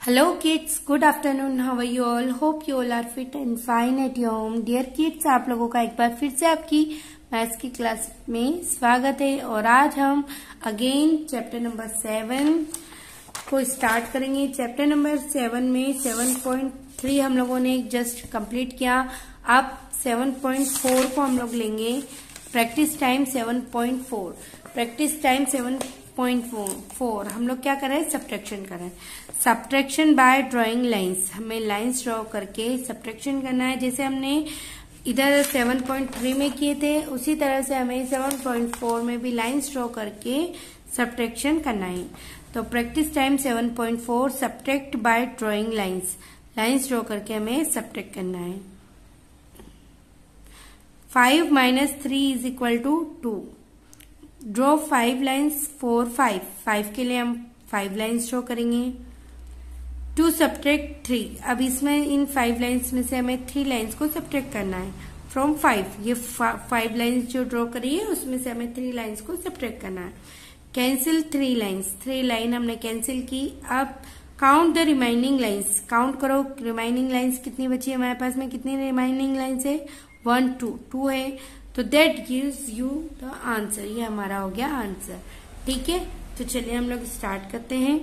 Hello kids, good afternoon. How are you all? Hope you all are fit and fine at your home. Dear kids, आप लोगों का एक बार फिर से आपकी मैथ्स की क्लास में स्वागत है और आज हम अगेन चैप्टर नंबर 7 को स्टार्ट करेंगे। चैप्टर नंबर 7 में 7.3 हम लोगों ने जस्ट कंप्लीट किया। अब 7.4 को हम लोग लेंगे। Practice time 7.4। प्रैक्टिस टाइम 7.4 हम लोग क्या कर रहे हैं? सब्ट्रैक्शन कर रहे हैं। सब्ट्रैक्शन बाय ड्राइंग लाइंस, हमें लाइंस ड्रॉ करके सब्ट्रैक्शन करना है। जैसे हमने इधर 7.3 में किए थे उसी तरह से हमें 7.4 में भी लाइंस ड्रॉ करके सब्ट्रैक्शन करना है। तो practice time 7.4 subtract by drawing lines, lines draw करके हमें सब्ट्रैक्ट करना है। 5 - 3 = 2। Draw 5 lines for 5। 5 के लिए हम 5 लाइन्स ड्रॉ करेंगे। टू सब्ट्रैक्ट 3, अब इसमें इन 5 लाइन्स में से हमें 3 लाइन्स को सब्ट्रैक्ट करना है फ्रॉम 5। ये 5 लाइन्स जो ड्रॉ करी है उसमें से हमें 3 लाइन्स को सब्ट्रैक्ट करना है। कैंसिल 3 लाइन्स, 3 लाइन हमने कैंसिल की। अब count the remaining lines, count करो रिमाइनिंग लाइन्स कितनी बची है हमारे पास में। कितनी रिमाइनिंग लाइन्स है? 1 2 है। तो that gives you the answer, ये हमारा हो गया आंसर। ठीक है, तो चलिए हम लोग स्टार्ट करते हैं।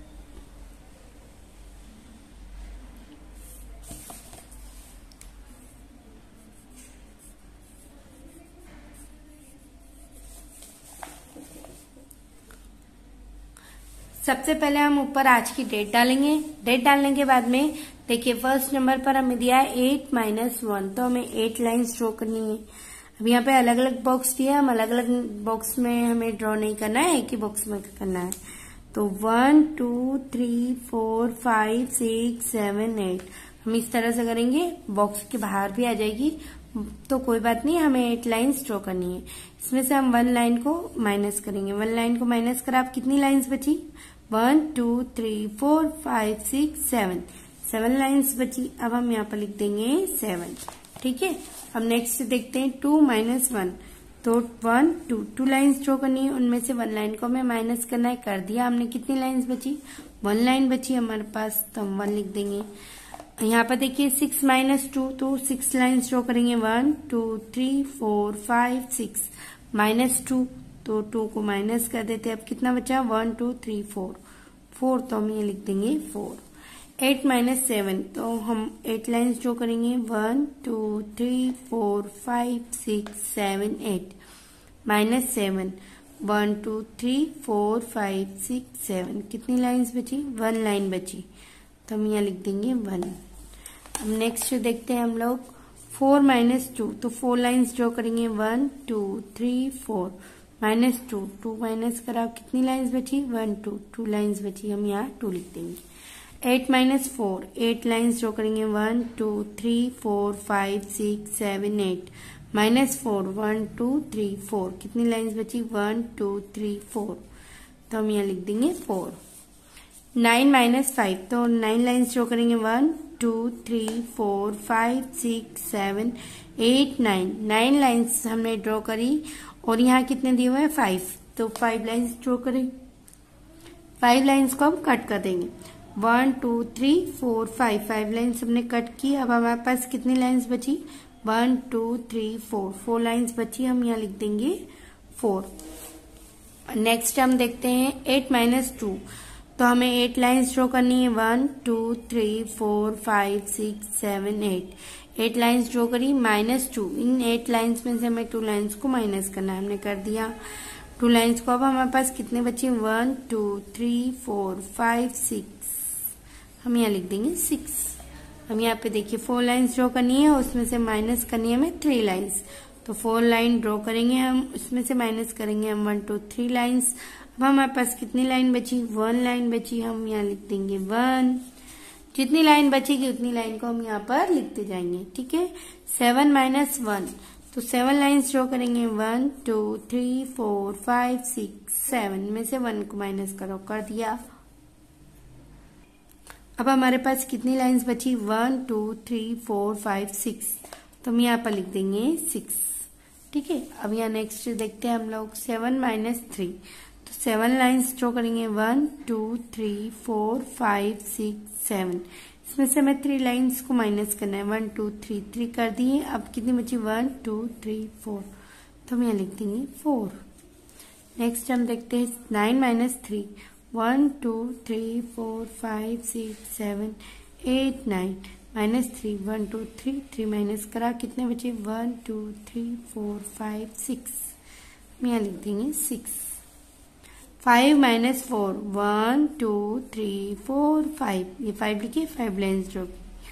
सबसे पहले हम ऊपर आज की डेट डालेंगे। डेट डालने के बाद में देखिए फर्स्ट नंबर पर हमें दिया है 8 - 1, तो हमें 8 लाइन्स ड्रॉ करनी है। अब यहाँ पे अलग अलग बॉक्स दिया है, हम अलग अलग बॉक्स में हमें ड्रॉ नहीं करना है, एक ही बॉक्स में करना है। तो 1 2 3 4 5 6 7 8 हम इस तरह से करेंगे। बॉक्स के बाहर भी आ जाएगी तो कोई बात नहीं, हमें 8 लाइन्स ड्रॉ करनी है। इसमें से हम 1 लाइन को माइनस करेंगे। 1 लाइन को माइनस कर आप कितनी लाइन्स बची? 1 2 3 4 5 6 7 लाइन्स बची। अब हम यहाँ पर लिख देंगे 7। ठीक है, अब नेक्स्ट देखते हैं 2 - 1, तो 1 2 लाइन्स ड्रॉ करनी है। उनमें से 1 लाइन को हमें माइनस करना है, कर दिया हमने। कितनी लाइन्स बची? 1 लाइन बची हमारे पास, तो हम 1 लिख देंगे। यहाँ पर देखिए 6 - 2, तो 6 लाइन्स ड्रॉ करेंगे। 1 2 3 4 5 6 -2, तो 2 को माइनस कर देते। अब कितना बचा? 1 2 3 4, तो हम ये लिख देंगे 4। 8 - 7, तो हम 8 लाइन्स ड्रॉ करेंगे। 1 2 3 4 5 6 7 8 -7 1 2 3 4 5 6 7 कितनी लाइन्स बची? 1 लाइन बची, तो हम यहाँ लिख देंगे 1। अब नेक्स्ट देखते हैं हम लोग 4 - 2, तो 4 लाइन्स ड्रॉ करेंगे। 1 2 3 4 -2 2 माइनस करा, कितनी लाइन्स बची? 1 2 लाइन्स बची, हम यहाँ 2 लिख देंगे। 8 - 4, 8 लाइन्स ड्रॉ करेंगे। 1 2 3 4 5 6 7 8 -4 1 2 3 4 कितनी लाइन्स बची? 1 2 3 4, तो हम यहाँ लिख देंगे 4। 9 - 5, तो 9 लाइन्स ड्रॉ करेंगे। 1 2 3 4 5 6 7 8 9 लाइन्स हमने ड्रॉ करी और यहाँ कितने दिए हुए हैं? 5, तो 5 लाइन्स ड्रॉ करें। 5 लाइन्स को हम कट कर देंगे। 1 2 3 4 5 लाइन्स हमने कट की। अब हमारे पास कितनी लाइन्स बची? 1 2 3 4 लाइन्स बची, हम यहाँ लिख देंगे 4। नेक्स्ट हम देखते हैं 8 - 2, तो हमें 8 लाइन्स ड्रॉ करनी है। 1 2 3 4 5 6 7 8 लाइन्स ड्रॉ करी। -2, इन 8 लाइन्स में से हमें 2 लाइन्स को माइनस करना है, हमने कर दिया 2 लाइन्स को। अब हमारे पास कितने बचे? 1 2 3 4 5 6, हम यहाँ लिख देंगे 6। हम यहाँ पे देखिए 4 लाइन्स ड्रॉ करनी है, उसमें से माइनस करनी है हमें 3 लाइन्स, तो 4 लाइन ड्रॉ करेंगे हम, उसमें से माइनस करेंगे हम 1 2 3 लाइन्स। अब हमारे पास कितनी लाइन बची? 1 लाइन बची, हम यहाँ लिख देंगे 1। जितनी लाइन बचेगी उतनी लाइन को हम यहाँ पर लिखते जाएंगे। ठीक है, 7 - 1, तो 7 लाइन्स ड्रॉ करेंगे। 1 2 3 4 5 6 7 में से 1 को माइनस करो, कर दिया। अब हमारे पास कितनी लाइन्स बची? 1 2 3 4 5 6, तो हम यहाँ पर लिख देंगे 6। ठीक है, अब यहाँ नेक्स्ट देखते हैं हम लोग 7 - 3, तो 7 लाइन्स ड्रॉ करेंगे, 1 2 3 4 5 6 7। इसमें से हमें 3 लाइन्स को माइनस करना है, 1 2 3 3 कर दिए। अब कितनी बची, 1 2 3 4, तो हम यहाँ लिख देंगे 4। नेक्स्ट हम देखते हैं 9 माइनस 3, 1 2 3 4 5 6 7 8 9 माइनस 3, 1 2 3 3 माइनस करा, कितने बचे, 1 2 3 4 5 6, हम यहाँ लिख देंगे 6। 5 माइनस 4, 1 2 3 4 5, ये 5 लिखिए, 5 लाइन्स ड्रॉ।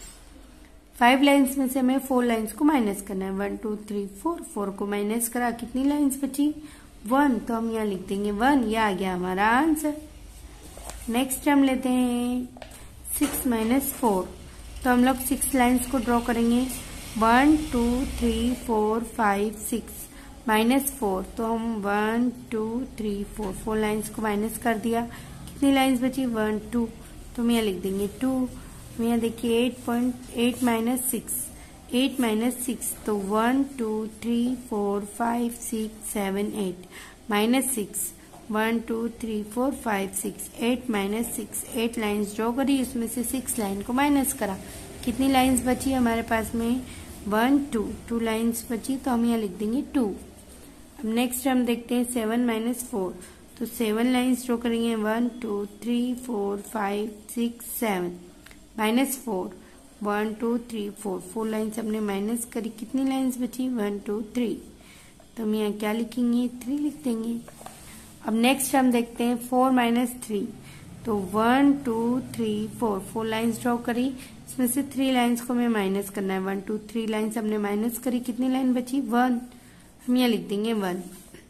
5 लाइन्स में से हमें 4 लाइन्स को माइनस करना है, 1 2 3 4, 4 को माइनस करा, कितनी लाइन्स बची, 1, तो हम यहाँ लिख देंगे 1, ये आ गया हमारा आंसर। नेक्स्ट हम लेते हैं 6 माइनस 4, तो हम लोग 6 लाइन्स को ड्रॉ करेंगे, 1 2 3 4 5 6 माइनस 4, तो हम 1 2 3 4 4 लाइन्स को माइनस कर दिया, कितनी लाइन्स बची, 1 2, तो हम यहाँ लिख देंगे 2। यहाँ देखिए 8 माइनस 6, 8 माइनस 6, तो 1 2 3 4 5 6 7 8 माइनस 6, 1 2 3 4 5 6 8 माइनस 6, 8 लाइन्स ड्रॉ करी, उसमें से 6 लाइन को माइनस करा, कितनी लाइन्स बची हमारे पास में, 1 2 2 लाइन्स बची, तो हम यहाँ लिख देंगे 2। अब नेक्स्ट हम देखते हैं 7 माइनस 4, तो 7 लाइन्स ड्रॉ करेंगे, 1 2 3 4 5 6 7 माइनस 4, 1 2 3 4 4 लाइन्स हमने माइनस करी, कितनी लाइन्स बची, 1 2 3, तो हम यहाँ क्या लिखेंगे, 3 लिख देंगे। अब नेक्स्ट हम देखते हैं 4 माइनस 3, तो 1 2 3 4 4 लाइन्स ड्रॉ करी, इसमें से 3 लाइन्स को हमें माइनस करना है, 1 2 3 लाइन्स हमने माइनस करी, कितनी लाइन बची, 1, हम यहाँ लिख देंगे 1।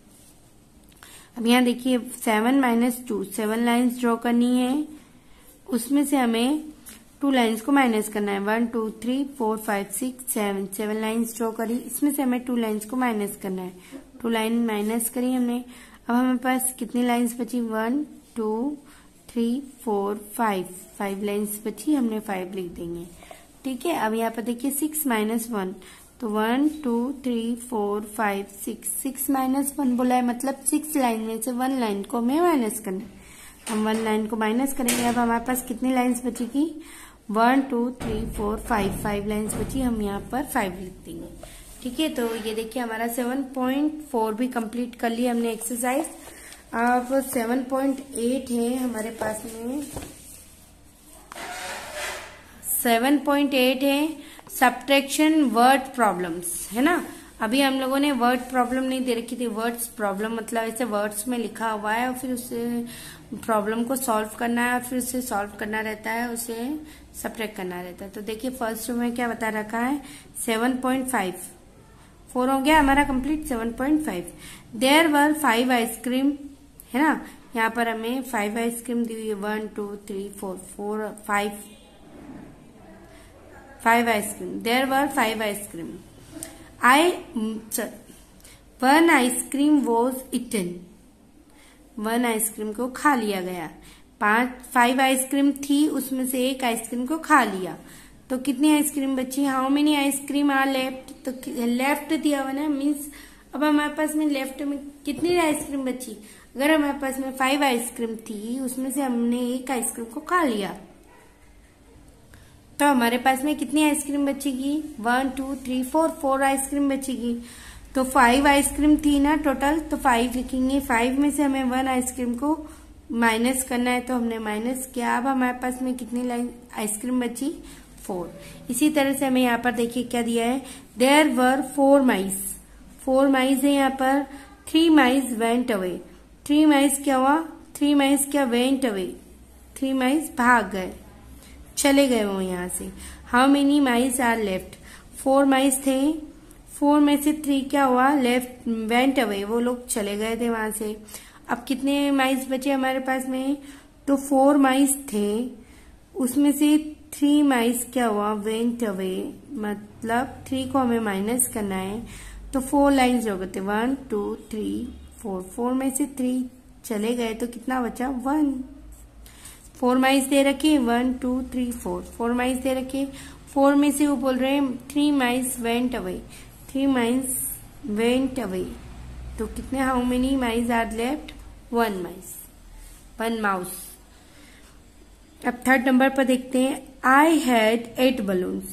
अब यहाँ देखिए 7 माइनस 2, 7 लाइन्स ड्रॉ करनी है, उसमें से हमें 2 लाइन्स को माइनस करना है, 1 2 3 4 5 6 7 7 लाइन्स ड्रॉ करी, इसमें से हमें 2 लाइन्स को माइनस करना है, 2 लाइन माइनस करी हमने। अब हमारे पास कितनी लाइन्स बची, 1 2 3 4 5 लाइन्स बची, हमने 5 लिख देंगे, ठीक है। अब यहाँ पर देखिए 6 माइनस 1, तो 1 2 3 4 5 6 माइनस 1 बोला है, मतलब 6 लाइन में से 1 लाइन को हमें माइनस करना है, हम 1 लाइन को माइनस करेंगे। अब हमारे पास कितनी लाइन्स बचेगी, 1 2 3 4 5 लाइन्स बची, हम यहाँ पर 5 लिख देंगे, ठीक है। तो ये देखिए हमारा 7.4 भी कंप्लीट कर लिया हमने एक्सरसाइज। अब 7.8 है हमारे पास में, 7.8 है सब्ट्रैक्शन वर्ड प्रॉब्लम्स, है ना। अभी हम लोगों ने वर्ड प्रॉब्लम नहीं दे रखी थी, वर्ड्स प्रॉब्लम मतलब ऐसे वर्ड्स में लिखा हुआ है और फिर उसे प्रॉब्लम को सॉल्व करना है और फिर उसे सॉल्व करना रहता है, उसे सब्ट्रैक्ट करना रहता है। तो देखिए फर्स्ट में क्या बता रखा है, 7.5, 4 हो गया हमारा कंप्लीट। 7.5 देयर वर 5 आइसक्रीम, है ना, यहाँ पर हमें 5 आइसक्रीम दी हुई है, 1 2 3 4 5 ice cream, there were 5 ice cream, one ice cream was eaten, 1 ice cream को खा लिया गया। 5 आइसक्रीम थी, उसमें से 1 आइसक्रीम को खा लिया, तो कितनी आइसक्रीम बची, how many ice cream are left, तो लेफ्ट दिया हुआ ना, मीन्स अब हमारे पास में लेफ्ट में कितनी आइसक्रीम बची, अगर हमारे पास में 5 आइसक्रीम थी, उसमें से हमने 1 आइसक्रीम को खा लिया, तो हमारे पास में कितनी आइसक्रीम बचेगी, 1 2 3 4 आइसक्रीम बचेगी। तो 5 आइसक्रीम थी ना टोटल, तो 5 लिखेंगे, 5 में से हमें 1 आइसक्रीम को माइनस करना है, तो हमने माइनस किया। अब हमारे पास में कितनी लाइन आइसक्रीम बची, 4। इसी तरह से हमें यहाँ पर देखिए क्या दिया है, देयर वर 4 माइस, 4 माइस है यहाँ पर, 3 माइस वेंट अवे, 3 माइस क्या हुआ, 3 माइस क्या वेंट अवे, 3 माइस भाग गए, चले गए वो यहाँ से। How many mice are left, 4 mice थे, 4 में से 3 क्या हुआ, लेफ्ट वेंट अवे, वो लोग चले गए थे वहां से। अब कितने माइस बचे हमारे पास में, तो 4 माइस थे, उसमें से 3 माइस क्या हुआ, वेंट अवे, मतलब 3 को हमें माइनस करना है, तो 4 लाइन्स हो गए थे, 1 2 3 4, 4 में से 3 चले गए, तो कितना बचा, 1। 4 माइस दे रखे, 1 2 3 4 माइस दे रखे, 4 में से वो बोल रहे हैं 3 mice went away, 3 mice went away, तो कितने, how many mice are left, one mouse. अब थर्ड नंबर पर देखते हैं, I had 8 balloons,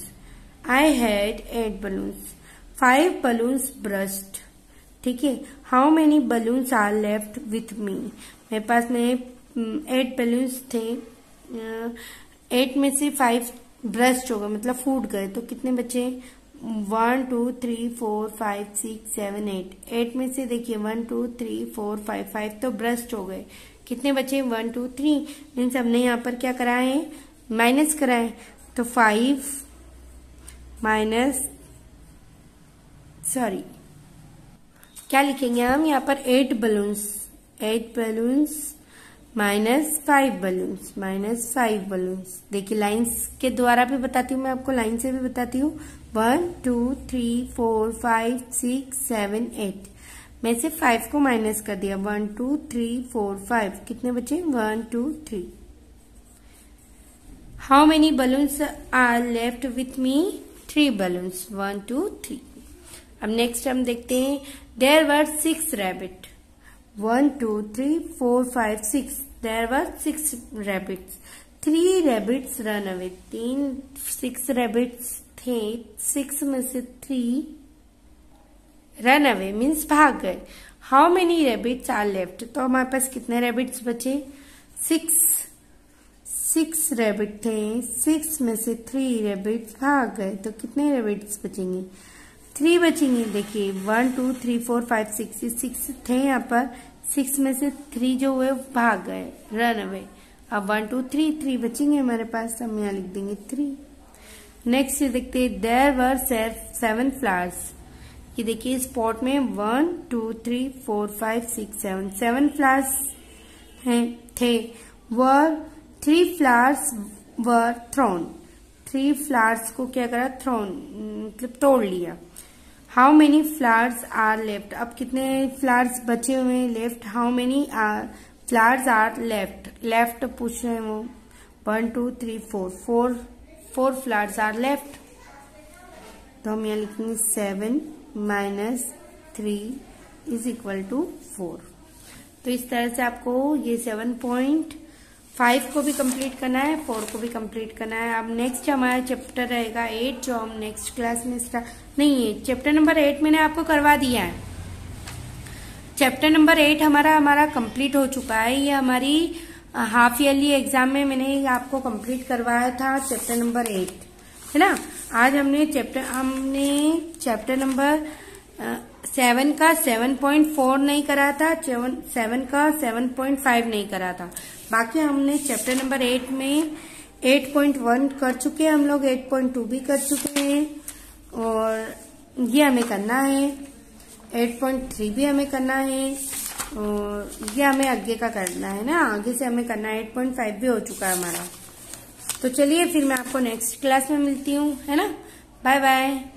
5 balloons burst। ठीक है, how many balloons are left with me, मेरे पास में 8 balloons थे, 8 में से 5 ब्रस्ट हो गए मतलब फूट गए, तो कितने बचे, 1 2 3 4 5 6 7 8, 8 में से देखिए 1 2 3 4 5 तो ब्रस्ट हो गए, कितने बचे 1 2 3, मीन्स हमने यहाँ पर क्या करा है, माइनस करा है, तो 5 माइनस क्या लिखेंगे हम यहाँ पर 8 बलून्स माइनस 5 बलून्स। देखिए लाइंस के द्वारा भी बताती हूँ मैं आपको, लाइन से भी बताती हूँ, 1 2 3 4 5 6 7 8 में से 5 को माइनस कर दिया, 1 2 3 4 5, कितने बचे 1 2 3। How many balloons are left with me, 3 balloons, 1 2 3। अब नेक्स्ट हम देखते हैं, there were 6 rabbit, 1 2 3 4 5 6, there were 6 rabbits, 3 rabbits run away, 6 rabbits थे, 6 में से 3 रन अवे मीन्स भाग गए। How many rabbits are left, तो हमारे पास कितने रैबिट्स बचे, 6 रैबिट थे, 6 में से 3 रैबिट्स भाग गए, तो कितने रैबिट्स बचेंगे, 3 बचेंगे। देखिए 1 2 3 4 5 6 थे यहाँ पर, 6 में से 3 जो हुए भाग गए, रन अवे। अब 1 2 3 बचेंगे हमारे पास, हम यहाँ लिख देंगे 3। नेक्स्ट देखते हैं, देयर वर 7 फ्लावर्स, ये देखिए स्पॉट में 1 2 3 4 5 6 7 फ्लावर्स हैं थे, were 3 flowers were thrown, 3 flowers को क्या करा, थ्रोन मतलब तोड़ लिया। How many flowers are left, अब कितने फ्लावर्स बचे हुए हैं left, how many flowers are left पूछ रहे हैं वो, 1 2 3 4 फ्लावर्स आर लेफ्ट, तो हम यहाँ लिखेंगे 7 माइनस 3 इज इक्वल टू 4। तो इस तरह से आपको ये 7.5 को भी कंप्लीट करना है, 4 को भी कंप्लीट करना है। अब नेक्स्ट हमारा चैप्टर रहेगा 8, जो हम नेक्स्ट क्लास में नहीं है, चैप्टर नंबर 8 मैंने आपको करवा दिया है, चैप्टर नंबर 8 हमारा कंप्लीट हो चुका है। ये हमारी हाफ ईयरली एग्जाम में मैंने आपको कंप्लीट करवाया था चैप्टर नंबर 8, है ना। आज हमने चैप्टर नंबर 7 का 7.4 नहीं करा था, 7 का 7.5 नहीं करा था, बाकी हमने चैप्टर नंबर 8 में 8.1 कर चुके हैं हम लोग, 8.2 भी कर चुके हैं, और ये हमें करना है, 8.3 भी हमें करना है, और ये हमें आगे का करना है ना, आगे से हमें करना है, 8.5 भी हो चुका है हमारा। तो चलिए फिर मैं आपको नेक्स्ट क्लास में मिलती हूँ, है ना, बाय बाय।